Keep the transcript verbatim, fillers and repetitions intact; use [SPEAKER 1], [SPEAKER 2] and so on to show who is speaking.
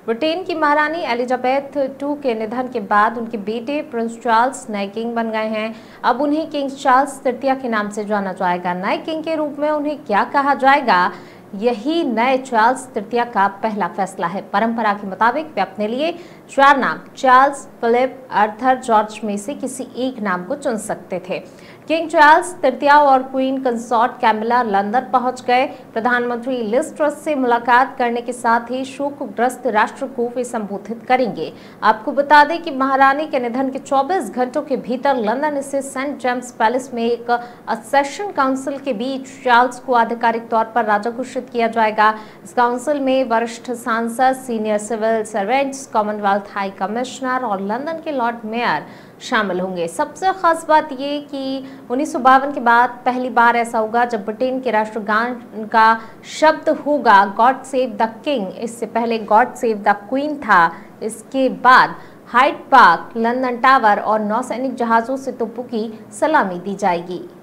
[SPEAKER 1] Britain की महारानी Elizabeth two के निधन के बाद उनके बेटे प्रिंस चार्ल्स नए किंग बन गए हैं। अब उन्हें किंग चार्ल्स तृतीय के नाम से जाना जाएगा। नए किंग के रूप में उन्हें क्या कहा जाएगा, यही नए चार्ल्स तृतीय का पहला फैसला है। परंपरा के मुताबिक वे अपने लिए चार नाम चार्ल्स, फिलिप, आर्थर, जॉर्ज में से किसी एक नाम को चुन सकते थे। किंग चार्ल्स तृतीय और क्वीन कंसॉर्ट कैमिला लंदन पहुंच गए। प्रधानमंत्री लिज ट्रस से मुलाकात करने के साथ ही शोकग्रस्त राष्ट्र को वे संबोधित करेंगे। आपको बता दें कि महारानी के निधन के चौबीस घंटों के भीतर लंदन स्थित सेंट जेम्स पैलेस में एक सेशन काउंसिल के बीच चार्ल्स को आधिकारिक तौर पर राजा घोषित किया जाएगा। इस काउंसिल में वरिष्ठ सांसद, senior civil servants, Commonwealth high commissioner और लंदन के लॉर्ड मेयर शामिल होंगे। सबसे खास बात ये कि उन्नीस सौ बावन के बाद पहली बार ऐसा होगा जब ब्रिटेन के राष्ट्रगान का शब्द होगा गॉड सेव द किंग। इससे पहले गॉड सेव द क्वीन था। इसके बाद हाइड पार्क, लंदन टावर और नौसैनिक जहाजों से तोपों की सलामी दी जाएगी।